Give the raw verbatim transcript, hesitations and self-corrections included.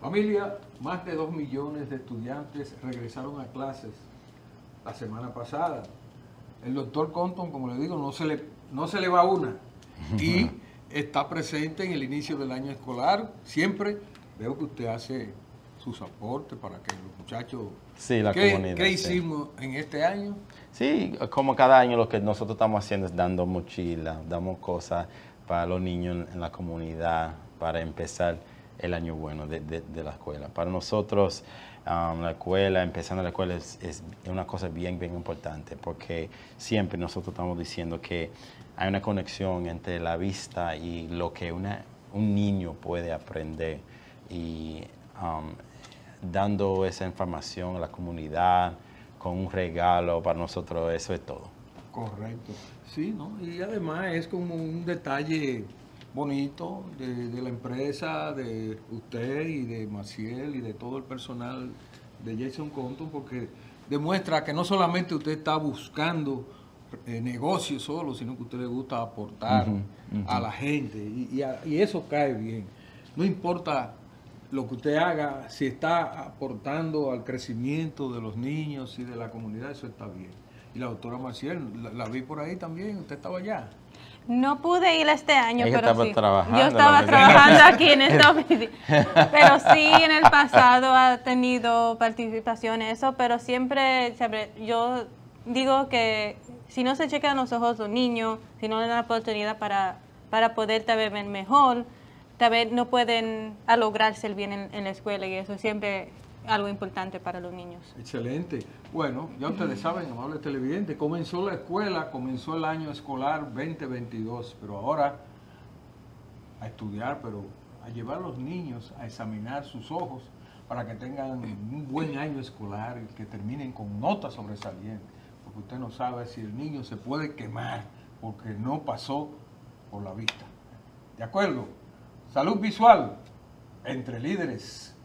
Familia, más de dos millones de estudiantes regresaron a clases la semana pasada. El doctor Compton, como le digo, no se le, no se le va una y está presente en el inicio del año escolar. Siempre veo que usted hace sus aportes para que los muchachos... Sí, la ¿Qué, comunidad. ¿qué sí. hicimos en este año? Sí, como cada año lo que nosotros estamos haciendo es dando mochilas, damos cosas para los niños en la comunidad, para empezar el año bueno de, de, de la escuela. Para nosotros, um, la escuela, empezando la escuela es, es una cosa bien, bien importante, porque siempre nosotros estamos diciendo que hay una conexión entre la vista y lo que una, un niño puede aprender. Y um, dando esa información a la comunidad, con un regalo para nosotros, eso es todo. Correcto. Sí, ¿no? Y además es como un detalle bonito de, de la empresa, de usted y de Maciel y de todo el personal de Jason Compton, porque demuestra que no solamente usted está buscando eh, negocios solo, sino que a usted le gusta aportar uh-huh, uh-huh. a la gente y, y, a, y eso cae bien. No importa lo que usted haga, si está aportando al crecimiento de los niños y de la comunidad, eso está bien. Y la doctora Maciel, la, la vi por ahí también, usted estaba allá. No pude ir este año, Ella pero estaba sí. Trabajando, Yo estaba trabajando aquí en esta oficina. Pero sí, en el pasado ha tenido participación en eso, pero siempre, siempre yo digo que si no se checan los ojos los niños, si no le dan la oportunidad para, para poder tal vez ver mejor, tal vez no pueden lograrse el bien en, en la escuela, y eso es siempre algo importante para los niños. Excelente. Bueno, ya ustedes saben, amables televidentes, comenzó la escuela, comenzó el año escolar veinte veintidós, pero ahora a estudiar, pero a llevar a los niños a examinar sus ojos para que tengan un buen año escolar y que terminen con notas sobresalientes, porque usted no sabe si el niño se puede quemar porque no pasó por la vista. ¿De acuerdo? Salud visual entre líderes.